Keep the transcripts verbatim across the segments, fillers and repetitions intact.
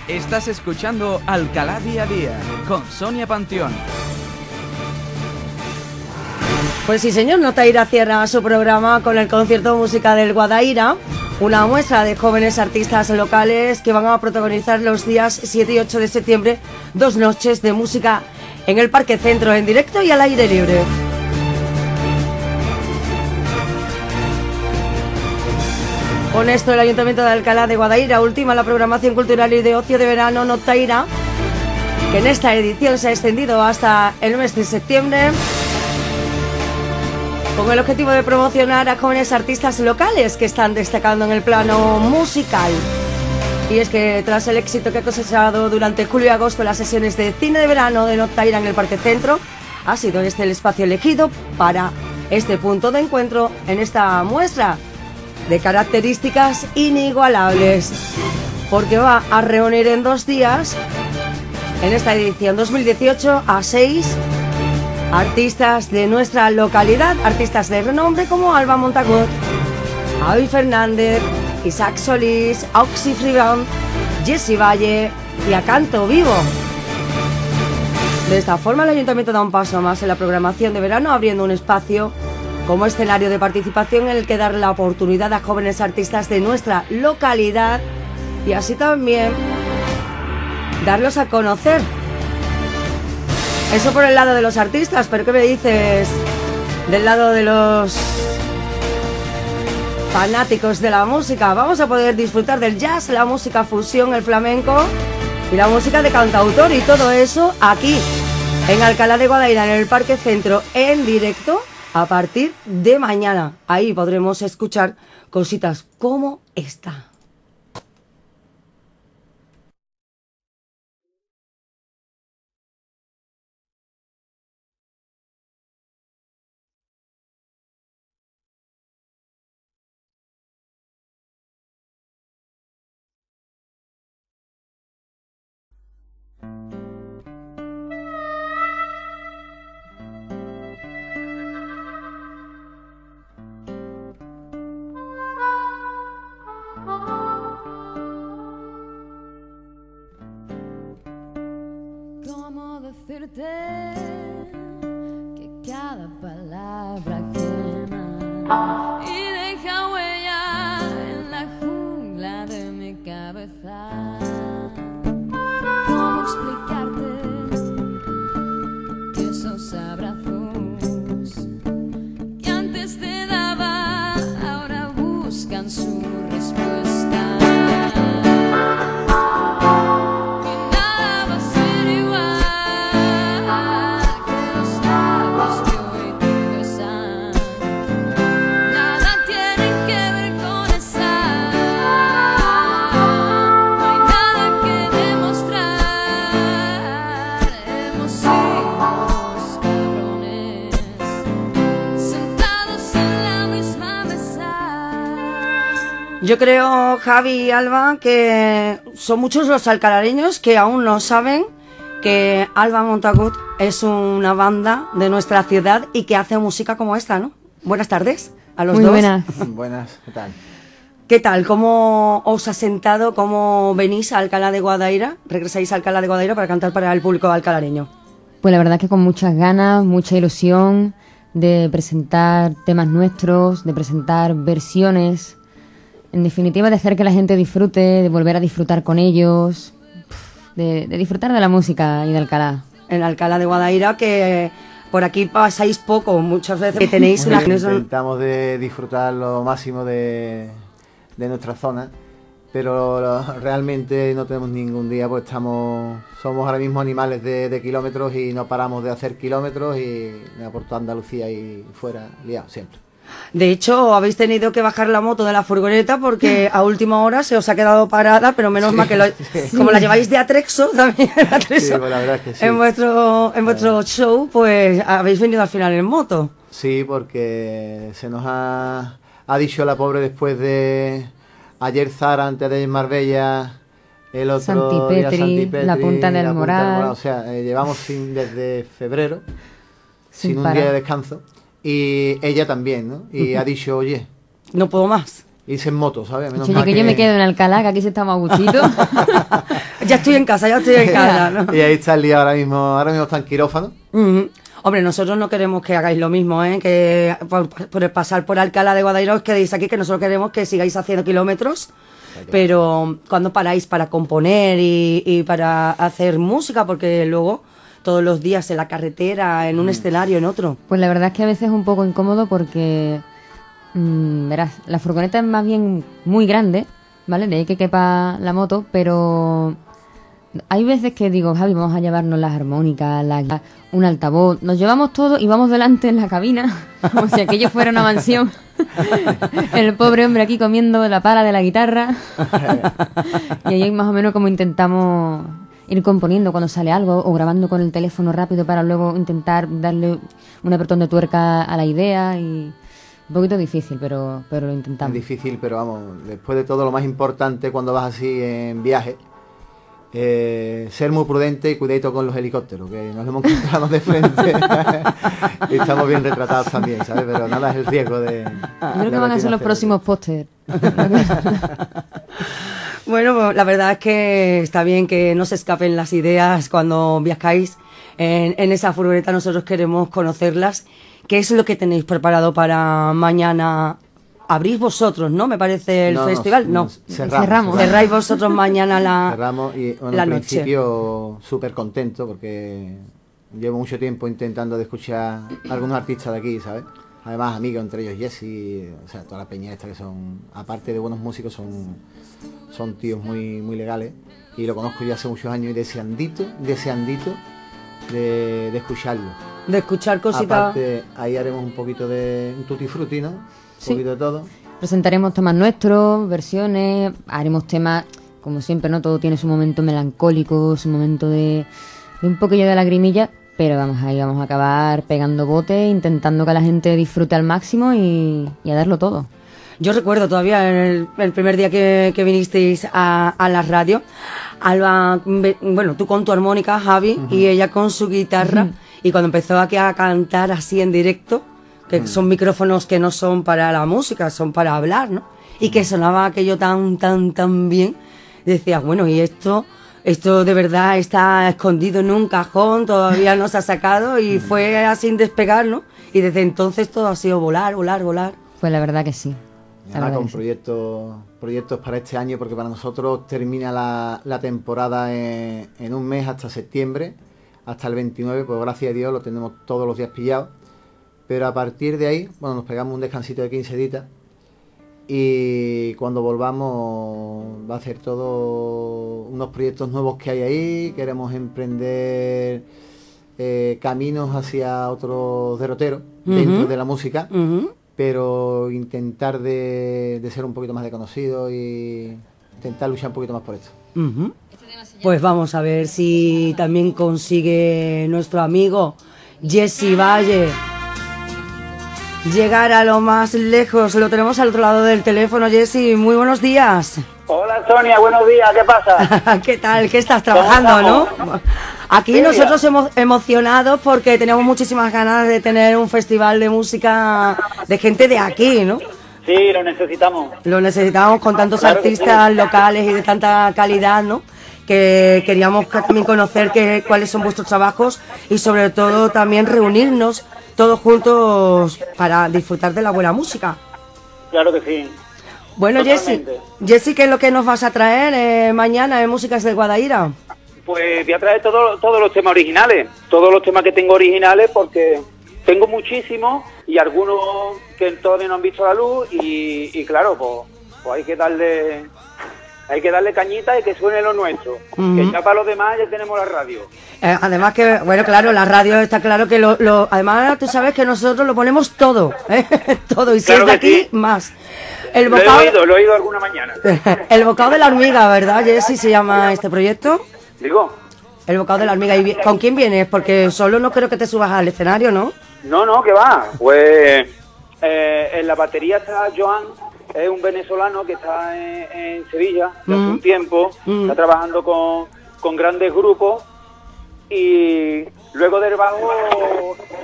Estás escuchando Alcalá Día a Día con Sonia Panteón. Pues sí, señor, Notaira cierra su programa con el concierto Música del Guadaira, una muestra de jóvenes artistas locales que van a protagonizar los días siete y ocho de septiembre dos noches de música en el Parque Centro, en directo y al aire libre. Con esto, el Ayuntamiento de Alcalá de Guadaira ultima la programación cultural y de ocio de verano Notaira, que en esta edición se ha extendido hasta el mes de septiembre, con el objetivo de promocionar a jóvenes artistas locales que están destacando en el plano musical. Y es que tras el éxito que ha cosechado durante julio y agosto las sesiones de cine de verano de Notaira en el Parque Centro, ha sido este el espacio elegido para este punto de encuentro en esta muestra de características inigualables, porque va a reunir en dos días, en esta edición dos mil dieciocho, a seis artistas de nuestra localidad, artistas de renombre como Alba Montagut, Avi Fernández, Isaac Solís, Auxi Fribán, Jessy Valle y A Canto Vivo. De esta forma, el Ayuntamiento da un paso más en la programación de verano, abriendo un espacio como escenario de participación en el que dar la oportunidad a jóvenes artistas de nuestra localidad y así también darlos a conocer. Eso por el lado de los artistas, pero ¿qué me dices del lado de los fanáticos de la música? Vamos a poder disfrutar del jazz, la música fusión, el flamenco y la música de cantautor, y todo eso aquí en Alcalá de Guadaira, en el Parque Centro, en directo a partir de mañana. Ahí podremos escuchar cositas como esta. ¿Cómo decirte que cada palabra quema y deja huella en la jungla de mi cabeza? ¿Cómo explicarte que esos abrazos que antes te daba ahora buscan su respuesta? Yo creo, Javi y Alba, que son muchos los alcalareños que aún no saben que Alba Montagut es una banda de nuestra ciudad y que hace música como esta, ¿no? Buenas tardes a los Muy dos. buenas. Buenas, ¿qué tal? ¿Qué tal? ¿Cómo os ha sentado? ¿Cómo venís a Alcalá de Guadaira? ¿Regresáis a Alcalá de Guadaira para cantar para el público alcalareño? Pues la verdad es que con muchas ganas, mucha ilusión de presentar temas nuestros, de presentar versiones. En definitiva, de hacer que la gente disfrute, de volver a disfrutar con ellos, de, de disfrutar de la música y de Alcalá. En Alcalá de Guadaira, que por aquí pasáis poco, muchas veces que tenéis una... Intentamos de disfrutar lo máximo de, de nuestra zona, pero lo, realmente no tenemos ningún día, pues estamos, somos ahora mismo animales de, de kilómetros y no paramos de hacer kilómetros y por toda Andalucía y fuera, liados siempre. De hecho, habéis tenido que bajar la moto de la furgoneta porque a última hora se os ha quedado parada, pero menos sí, mal que lo, sí. Como la lleváis de Atrexo también, Atrexo, sí, pues la verdad es que sí. en vuestro, en vuestro show, pues habéis venido al final en moto. Sí, porque se nos ha, ha dicho la pobre después de ayer Zara, antes de Marbella, el otro Santipetri, día Santipetri, la Punta del Moral. O sea, eh, llevamos sin, desde febrero sin, sin un parar. día de descanso. Y ella también, ¿no? Y ha dicho, oye, no puedo más. irse en moto, ¿sabes? Menos Oye, mal que yo me quedo en Alcalá, que aquí se está más gustito. Ya estoy en casa, ya estoy en casa, ¿no? Y ahí está el día ahora mismo, ahora mismo está en quirófano. Ujú. Hombre, nosotros no queremos que hagáis lo mismo, ¿eh? Que por, por el pasar por Alcalá de Guadaira os quedéis aquí, que nosotros queremos que sigáis haciendo kilómetros. Pero ¿cuándo paráis para componer y, y para hacer música? Porque luego todos los días en la carretera, en un Mm. escenario, en otro. Pues la verdad es que a veces es un poco incómodo porque, mmm, verás, la furgoneta es más bien muy grande, ¿vale? De ahí que quepa la moto, pero hay veces que digo, Javi, vamos a llevarnos las armónicas, la guitarra, un altavoz, nos llevamos todo y vamos delante en la cabina, como si aquello fuera una mansión. El pobre hombre aquí comiendo la pala de la guitarra. Y ahí más o menos como intentamos ir componiendo cuando sale algo o grabando con el teléfono rápido para luego intentar darle un apretón de tuerca a la idea. Y un poquito difícil, pero, pero lo Es intentamos. difícil, pero vamos, después de todo lo más importante cuando vas así en viaje, eh, ser muy prudente y cuidadito con los helicópteros, que nos hemos encontrado de frente y estamos bien retratados también, ¿sabes? Pero nada, es el riesgo de... Yo creo que van a ser los próximos pósters. Bueno, pues, la verdad es que está bien que no se escapen las ideas cuando viajáis en, en esa furgoneta. Nosotros queremos conocerlas. ¿Qué es lo que tenéis preparado para mañana? Abrís vosotros, ¿no? Me parece el No, festival. nos- No, nos cerramos, Cerramos. cerráis vosotros mañana la, Cerramos y bueno, la en noche. principio súper contento porque llevo mucho tiempo intentando de escuchar a algunos artistas de aquí, ¿sabes? Además amigos, entre ellos Jesse, o sea, toda la peña esta que son, aparte de buenos músicos, son, son tíos muy, muy legales y lo conozco ya hace muchos años y deseandito, deseandito de, de escucharlo. De escuchar cositas. Aparte, ahí haremos un poquito de un tutti frutti, ¿no? Un Sí. poquito de todo. Presentaremos temas nuestros, versiones, haremos temas, como siempre, ¿no? Todo tiene su momento melancólico, su momento de, de un poquillo de lagrimilla, pero vamos, ahí vamos a acabar pegando bote, intentando que la gente disfrute al máximo y, y a darlo todo. Yo recuerdo todavía el, el primer día que, que vinisteis a, a la radio, Alba, ve- bueno, tú con tu armónica, Javi, y ella con su guitarra, y cuando empezó aquí a cantar así en directo, que son micrófonos que no son para la música, son para hablar, ¿no? Y que sonaba aquello tan, tan, tan bien, decías, bueno, y esto... Esto de verdad está escondido en un cajón, todavía no se ha sacado y fue así despegar, ¿no? Y desde entonces todo ha sido volar, volar, volar. Pues la verdad que sí. Y La ahora verdad con que sí. proyectos, proyectos para este año, porque para nosotros termina la, la temporada en, en un mes hasta septiembre, hasta el veintinueve, pues gracias a Dios lo tenemos todos los días pillados. Pero a partir de ahí, bueno, nos pegamos un descansito de quince días y cuando volvamos va a ser todo unos proyectos nuevos que hay ahí. Queremos emprender eh, caminos hacia otros derroteros dentro Ujú. de la música, Ujú. pero intentar de, de ser un poquito más reconocido y intentar luchar un poquito más por esto. Ujú. Pues vamos a ver si también consigue nuestro amigo Jesse Valle llegar a lo más lejos. Lo tenemos al otro lado del teléfono. Jesse, muy buenos días. Hola Sonia, buenos días, ¿qué pasa? ¿Qué tal? ¿Qué estás trabajando, no? Aquí Sí, nosotros hemos emocionados porque teníamos muchísimas ganas de tener un festival de música de gente de aquí, ¿no? Sí, lo necesitamos. Lo necesitábamos con tantos Claro que artistas sí. locales y de tanta calidad, ¿no? Que queríamos que- también conocer que, cuáles son vuestros trabajos y sobre todo también reunirnos todos juntos para disfrutar de la buena música. Claro que sí. Bueno, Jessy, Totalmente. Jessy, ¿qué es lo que nos vas a traer eh, mañana en Músicas del Guadaira? Pues voy a traer todo- todos los temas originales, todos los temas que tengo originales porque tengo muchísimos y algunos que todavía no han visto la luz y, y claro, pues, pues hay que darle hay que darle cañita y que suene lo nuestro, Ujú. que ya para los demás ya tenemos la radio. Eh, además que, bueno, claro, la radio está claro que lo, lo- además tú sabes que nosotros lo ponemos todo, ¿eh? Todo, y si Claro es de que aquí, sí. más. El Lo he bocado, oído, lo he oído alguna mañana. el bocado de la hormiga, ¿verdad, Jessy, se llama este proyecto? Digo, El bocado de la hormiga. ¿Y vi- con quién vienes? Porque solo no creo que te subas al escenario, ¿no? no, no, que va. Pues eh, en la batería está Joan, es un venezolano que está en, en Sevilla hace Mm. un tiempo, Mm. está trabajando con, con grandes grupos y luego del bajo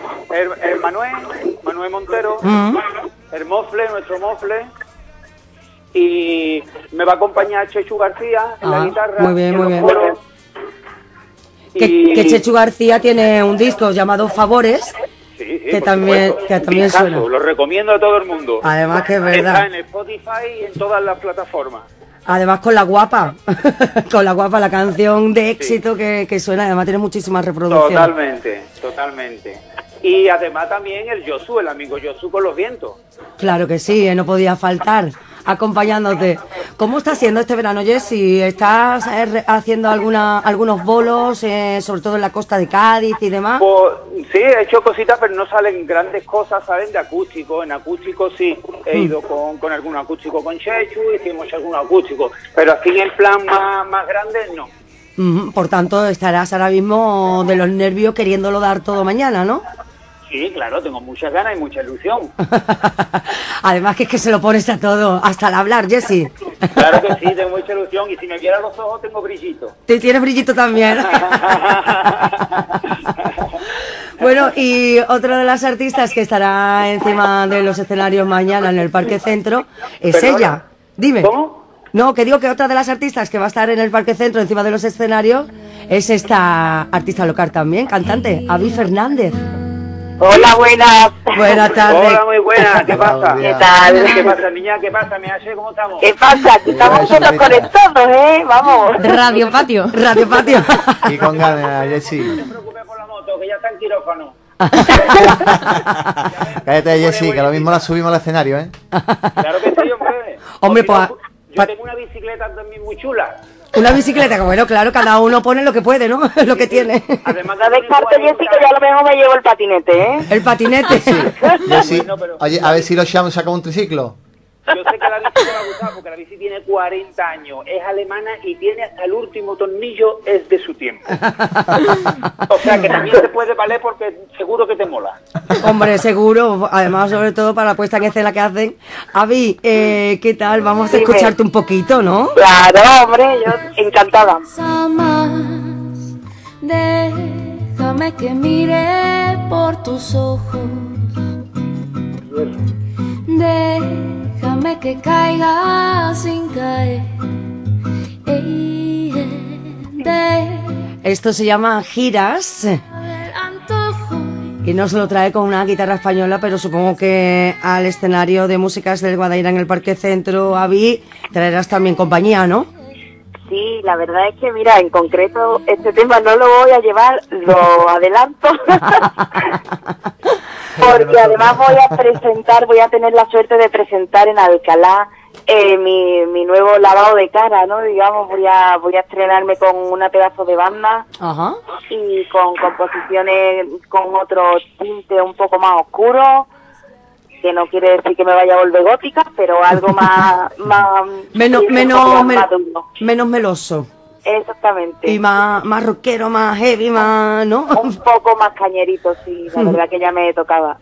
el, el Manuel, Manuel Montero, Mm. el Mofle, nuestro Mofle Y me va a acompañar Chechu García en Ah, la guitarra. muy bien, en muy los bien. coros. Que, Y- que Chechu García tiene un disco llamado Favores, Sí, sí, que por también- supuesto. que también Discazo, suena. Lo recomiendo a todo el mundo. además que es Está verdad. en Spotify y en todas las plataformas. Además con La Guapa, con La Guapa, la canción de éxito que, que suena, además tiene muchísimas reproducciones. Totalmente, totalmente. Y además también el Josu, el amigo Josu con los vientos. Claro que sí, eh, no podía faltar acompañándote. ¿Cómo está siendo este verano, Jessy? ¿Estás eh, re- haciendo alguna, algunos bolos, eh, sobre todo en la costa de Cádiz y demás? Pues sí, he hecho cositas, pero no salen grandes cosas, salen de acústico. En acústico sí, he ido con, con algún acústico con Chechu, hicimos algún acústico, pero así en plan más, más grande no. Mm, por tanto, estarás ahora mismo de los nervios queriéndolo dar todo mañana, ¿no? Sí, claro, tengo muchas ganas y mucha ilusión. Además que es que se lo pones a todo, hasta al hablar, Jessy. Claro que sí, tengo mucha ilusión y si me vieran los ojos tengo brillito. Te tienes brillito también. Bueno, y otra de las artistas que estará encima de los escenarios mañana en el Parque Centro es Perdona. ella. Dime. ¿Cómo? No, que digo que otra de las artistas que va a estar en el Parque Centro encima de los escenarios es esta artista local también, cantante, Avi Fernández. Hola, buenas. Buenas tardes. Hola, muy buena, ¿qué pasa? Buenos días. ¿Qué tal? ¿Qué pasa, niña? ¿Qué pasa? ¿Me hace? ¿Cómo estamos? ¿Qué pasa? Aquí estamos todos conectados, ¿eh? Vamos. Radio Patio. Radio Patio. Y con ganas, Jessy. No te preocupes por la moto, que ya está en quirófano. Cállate, Jessy, que lo mismo la subimos al escenario, ¿eh? Claro que sí, hombre. Hombre, Porque pues, yo- pa- Yo tengo una bicicleta también muy chula. Una bicicleta, que bueno, claro, cada uno pone lo que puede, ¿no? Lo que tiene. Además, No descarte, Jessy, que yo a lo mejor me llevo el patinete, ¿eh? El patinete. Jessy, Bueno, pero- oye, a ver si los Shams sacan un triciclo. Yo sé que la bici te va a gustar porque la bici tiene cuarenta años, es alemana y tiene hasta el último tornillo, es de su tiempo. O sea que también te puede valer porque seguro que te mola. Hombre, seguro. Además, sobre todo para la puesta en escena que hacen. Avi, eh, ¿qué tal? Vamos a Dime. escucharte un poquito, ¿no? Claro, hombre, yo encantada. Más, déjame que mire por tus ojos. Déjame que caiga sin caer. Ey, eh, de Esto se llama Giras el antojo. y nos lo trae con una guitarra española, pero supongo que al escenario de músicas del Guadaira en el Parque Centro, Avi, traerás también compañía, ¿no? Sí, la verdad es que, mira, en concreto, este tema no lo voy a llevar, lo adelanto. Porque además voy a presentar, voy a tener la suerte de presentar en Alcalá eh, mi, mi nuevo lavado de cara, ¿no? Digamos, voy a voy a estrenarme con una pedazo de banda Ajá. y con composiciones con otro tinte un poco más oscuro, que no quiere decir que me vaya a volver gótica, pero algo más... más Menos, sí, un menos, poco más me- maduro. menos meloso. Exactamente. Y más, más rockero, más heavy, más, ¿no? Un poco más cañerito, sí, la verdad que ya me tocaba.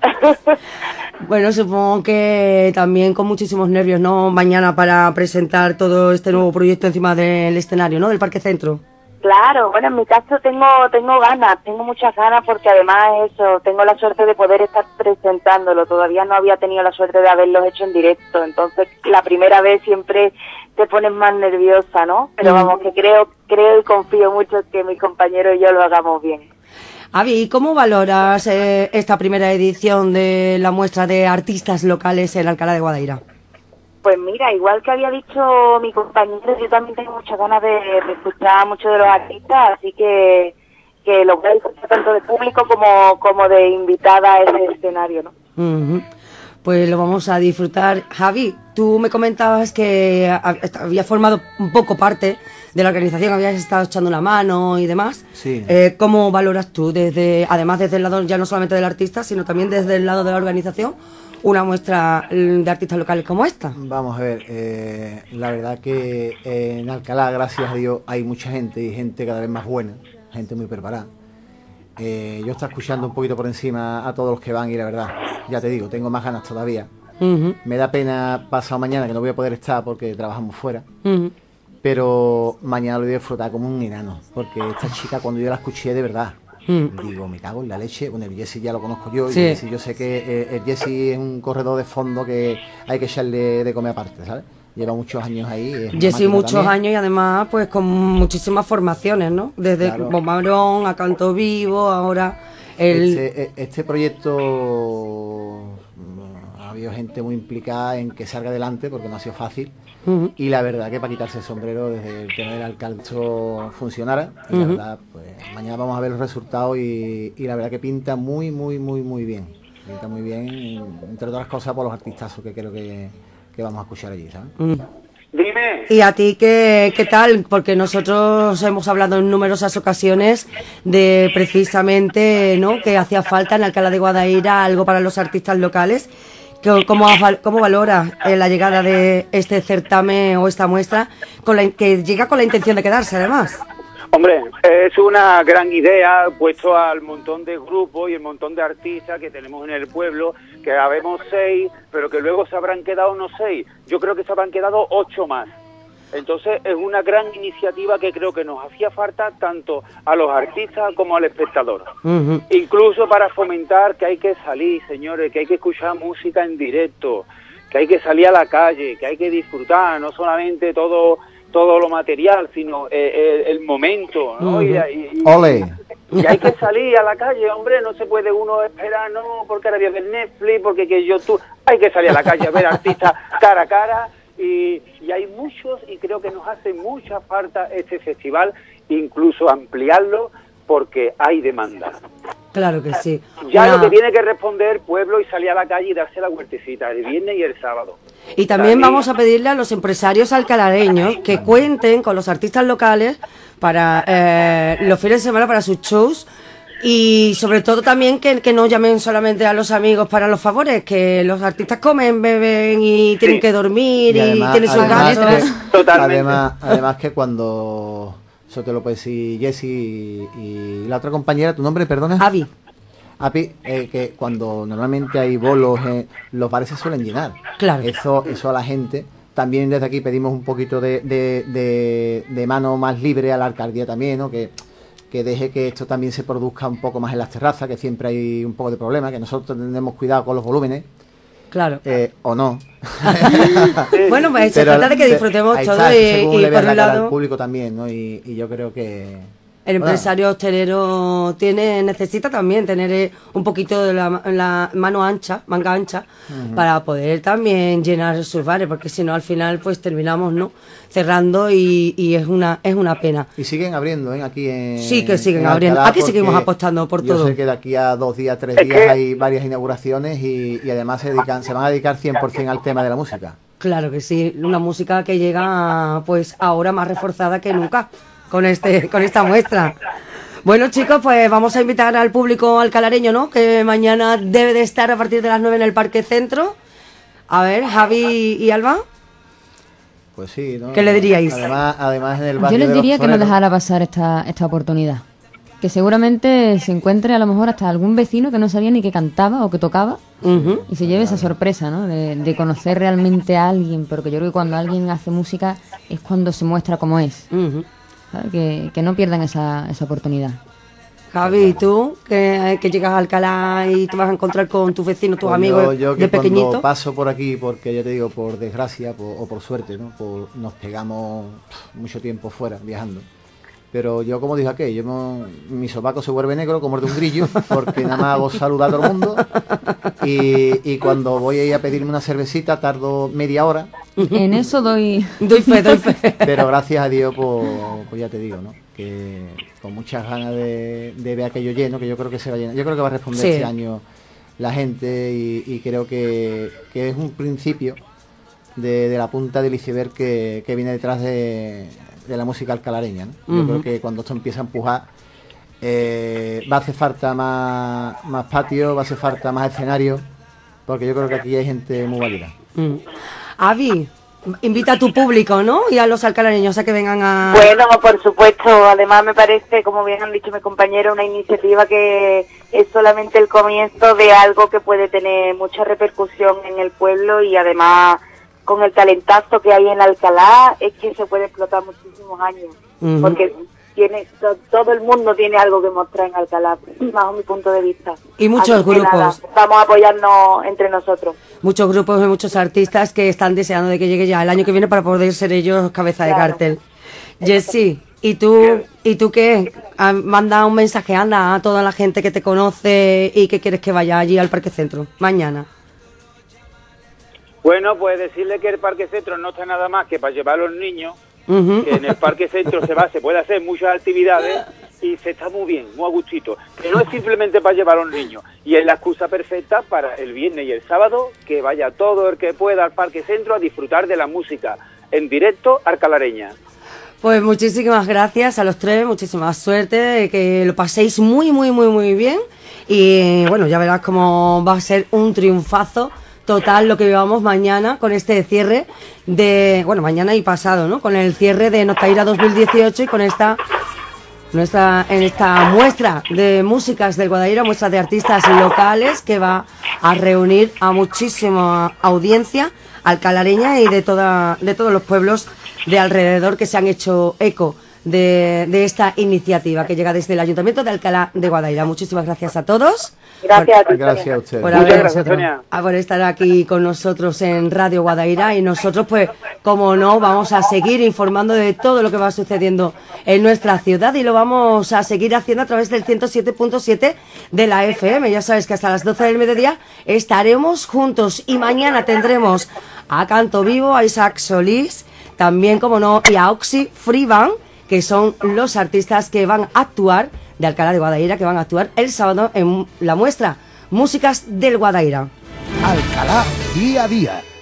Bueno, supongo que también con muchísimos nervios, ¿no? Mañana para presentar todo este nuevo proyecto encima del escenario, ¿no? Del Parque Centro. Claro, bueno, en mi caso tengo tengo ganas, tengo muchas ganas porque además eso, tengo la suerte de poder estar presentándolo. Todavía no había tenido la suerte de haberlos hecho en directo, entonces la primera vez siempre te pones más nerviosa, ¿no? Pero Mm. vamos, que creo creo y confío mucho que mis compañeros y yo lo hagamos bien. Avi, ¿cómo valoras eh, esta primera edición de la muestra de artistas locales en Alcalá de Guadaira? Pues mira, igual que había dicho mi compañero, yo también tengo muchas ganas de, de escuchar a muchos de los artistas, así que, que lo voy a disfrutar tanto de público como, como de invitada a ese escenario, ¿no? Ujú. Pues lo vamos a disfrutar. Javi, tú me comentabas que ha- habías formado un poco parte de la organización, habías estado echando una mano y demás. Sí. Eh, ¿Cómo valoras tú, desde, además desde el lado ya no solamente del artista, sino también desde el lado de la organización, una muestra mm, de artistas locales como esta? Vamos a ver, eh, la verdad que eh, en Alcalá, gracias a Dios, hay mucha gente y gente cada vez más buena, gente muy preparada. Eh, yo estoy escuchando un poquito por encima a todos los que van y la verdad, ya te digo, tengo más ganas todavía. Ujú, Me da pena pasado mañana que no voy a poder estar porque trabajamos fuera, ujú. pero mañana lo voy a disfrutar como un enano, porque esta chica cuando yo la escuché de verdad, Mm. digo, me cago en la leche. Bueno, el Jesse ya lo conozco yo, y Sí. el Jesse, yo sé que eh, el Jesse es un corredor de fondo que hay que echarle de comer aparte, ¿sabes? lleva muchos años ahí. es una Jessy máquina muchos también. años y además pues con muchísimas formaciones, ¿no? Desde Claro. Bombarón a Canto Vivo, ahora el... Este, este proyecto mm, ha habido gente muy implicada en que salga adelante porque no ha sido fácil. Ujú. Y la verdad que para quitarse el sombrero desde el tema del alcalde esto funcionara. Y la Ujú. verdad, pues mañana vamos a ver los resultados y, y la verdad que pinta muy, muy, muy, muy bien. Pinta muy bien, entre otras cosas por los artistazos que creo que, que vamos a escuchar allí, ¿sabes? Mm. Dime. ¿Y a ti qué, qué tal? Porque nosotros hemos hablado en numerosas ocasiones de precisamente, ¿no?, que hacía falta en Alcalá de Guadaira algo para los artistas locales. ¿Cómo, cómo, cómo valora eh, la llegada de este certamen o esta muestra con la, que llega con la intención de quedarse además? Hombre, es una gran idea puesto al montón de grupos y el montón de artistas que tenemos en el pueblo, que habemos seis, pero que luego se habrán quedado no seis. Yo creo que se habrán quedado ocho más. Entonces es una gran iniciativa que creo que nos hacía falta tanto a los artistas como al espectador. Uh-huh. Incluso para fomentar que hay que salir, señores, que hay que escuchar música en directo, que hay que salir a la calle, que hay que disfrutar, no solamente todo todo lo material, sino eh, el, el momento, ¿no? Uh-huh. y, y, y, ¡Ole! y hay que salir a la calle, hombre, no se puede uno esperar, no, porque ahora voy a ver Netflix, porque que YouTube, hay que salir a la calle a ver artistas cara a cara, y, y hay muchos, y creo que nos hace mucha falta este festival, incluso ampliarlo, porque hay demanda. Claro que sí. Ya Una- lo que tiene que responder pueblo y salir a la calle y darse la vueltecita el viernes y el sábado. Y también Salir- vamos a pedirle a los empresarios alcalareños que cuenten con los artistas locales para eh, los fines de semana para sus shows y sobre todo también que, que no llamen solamente a los amigos para los favores, que los artistas comen, beben y tienen Sí. que dormir y, además, tienen sus además gastos. que- Totalmente. además, además que cuando... Eso te lo puede decir Jessy y, y la otra compañera, ¿tu nombre, perdona? Avi, Api, eh, que cuando normalmente hay bolos, eh, los bares se suelen llenar. Claro. Eso, eso a la gente. También desde aquí pedimos un poquito de, de, de, de mano más libre a la alcaldía también, ¿no? Que, que deje que esto también se produzca un poco más en las terrazas, que siempre hay un poco de problema, que nosotros tenemos cuidado con los volúmenes, claro. eh, o no. Bueno, pues se Pero trata de que se- disfrutemos ahí todo está, y, según y le vea por la un cara al lado público también, ¿no? Y, y yo creo que... el bueno, empresario hostelero tiene necesita también tener eh, un poquito de la, la mano ancha, manga ancha, para poder también llenar sus bares, porque si no al final pues terminamos no cerrando y, y es una es una pena. Y siguen abriendo, ¿eh? Aquí en... Sí, que siguen en abriendo. Alcalá, Aquí seguimos porque apostando por yo todo. sé que de aquí a dos días, tres Es días que- hay varias inauguraciones y, y además se dedican, se van a dedicar cien por ciento al tema de la música. Claro que sí, una música que llega pues ahora más reforzada que nunca con este con esta muestra. Bueno, chicos, pues vamos a invitar al público alcalareño, ¿no? Que mañana debe de estar a partir de las nueve en el Parque Centro. A ver, Javi y Alba. Pues sí, ¿no? ¿Qué le diríais? Además, además en el barrio Yo les de los diría que no toreros- dejara pasar esta, esta oportunidad. Que seguramente se encuentre a lo mejor hasta algún vecino que no sabía ni que cantaba o que tocaba Ujú. y se lleve esa sorpresa, ¿no? De, de conocer realmente a alguien, porque yo creo que cuando alguien hace música es cuando se muestra cómo es. Ujú. ¿Sabes? Que, que no pierdan esa, esa oportunidad. Javi, ¿y tú? Que, que llegas a Alcalá y te vas a encontrar con tus vecinos, tus Pues amigos yo, yo que de pequeñito. cuando paso por aquí, porque ya te digo, por desgracia por- o por suerte, ¿no? Por- nos pegamos pf, mucho tiempo fuera, viajando. Pero yo, como dije aquello, yo no- mi sobaco se vuelve negro como el de un grillo, porque nada más hago saludar a todo el mundo. Y, y cuando voy a ir a pedirme una cervecita, tardo media hora. En eso doy... Doy fe, doy fe. Pero gracias a Dios, pues, pues ya te digo, ¿no? Que con muchas ganas de, de ver aquello lleno, que yo creo que se va a llenar. Yo creo que va a responder Sí. este año la gente y, y creo que, que es un principio de, de la punta del iceberg que, que viene detrás de, de la música alcalareña, ¿no? Yo Ujú. creo que cuando esto empieza a empujar, eh, va a hacer falta más, más patio, va a hacer falta más escenario, porque yo creo que aquí hay gente muy válida. Mm. Avi, invita a tu público, ¿no? Y a los alcalareños a que vengan a... Bueno, por supuesto, además me parece, como bien han dicho mis compañeros, una iniciativa que es solamente el comienzo de algo que puede tener mucha repercusión en el pueblo y además con el talentazo que hay en Alcalá es que se puede explotar muchísimos años, Ujú. porque tiene to- todo el mundo tiene algo que mostrar en Alcalá, bajo mi punto de vista. Y muchos Así que grupos. nada, vamos a apoyarnos entre nosotros. Muchos grupos y muchos artistas que están deseando de que llegue ya el año que viene para poder ser ellos cabeza de Claro. cartel. Jessie, ¿y tú, ¿y tú qué? Ah, Manda un mensaje, anda, a toda la gente que te conoce y que quieres que vaya allí al Parque Centro mañana. Bueno, pues decirle que el Parque Centro no está nada más que para llevar a los niños, Ujú. que en el Parque Centro se va, se puede hacer muchas actividades y se está muy bien, muy a gustito. Que no es simplemente para llevar a los niños. Y es la excusa perfecta para el viernes y el sábado que vaya todo el que pueda al Parque Centro a disfrutar de la música en directo alcalareña. Pues muchísimas gracias a los tres, muchísima suerte, que lo paséis muy, muy, muy, muy bien. Y bueno, ya verás cómo va a ser un triunfazo total lo que vivamos mañana con este cierre de, bueno, mañana y pasado, ¿no? Con el cierre de Notaira dos mil dieciocho y con esta, nuestra, en esta muestra de músicas del Guadaira, muestra de artistas locales que va a reunir a muchísima audiencia alcalareña y de toda, de todos los pueblos de alrededor que se han hecho eco de, de esta iniciativa que llega desde el Ayuntamiento de Alcalá de Guadaira. Muchísimas gracias a todos. Gracias a ti, Gracias a Sonia. ustedes. Por Muchas haber- gracias, Sonia. a por estar aquí con nosotros en Radio Guadaira, y nosotros pues como no vamos a seguir informando de todo lo que va sucediendo en nuestra ciudad y lo vamos a seguir haciendo a través del ciento siete punto siete de la F M. Ya sabes que hasta las doce del mediodía estaremos juntos y mañana tendremos a Canto Vivo, a Isaac Solís, también como no, y a Oxy Freeban, que son los artistas que van a actuar de Alcalá de Guadaira, que van a actuar el sábado en la muestra Músicas del Guadaira. Alcalá día a día.